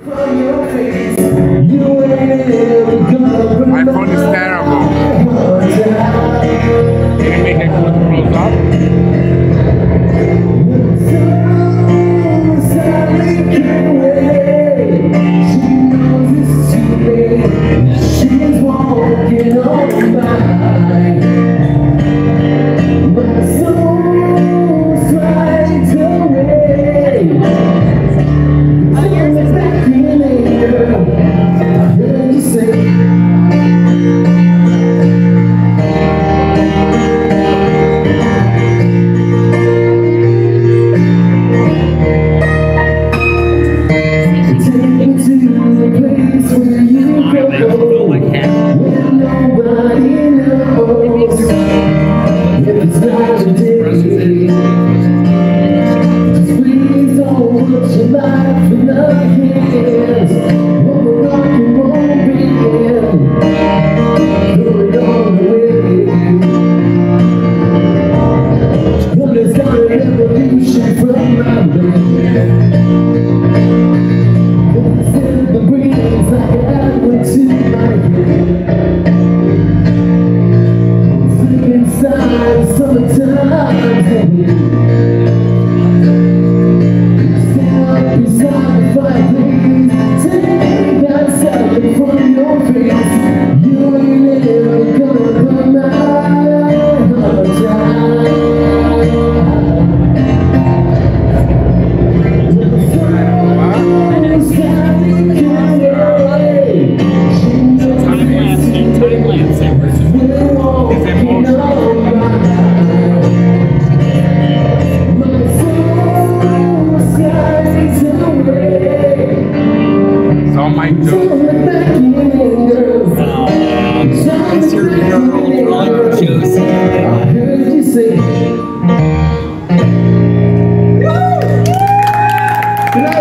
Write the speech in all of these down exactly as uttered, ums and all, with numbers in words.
My phone is terrible. Can you make it close up? She's walking on by. My soul slides away. I'm back in anger. I heard you say.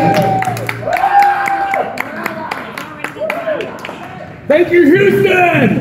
Thank you, Houston!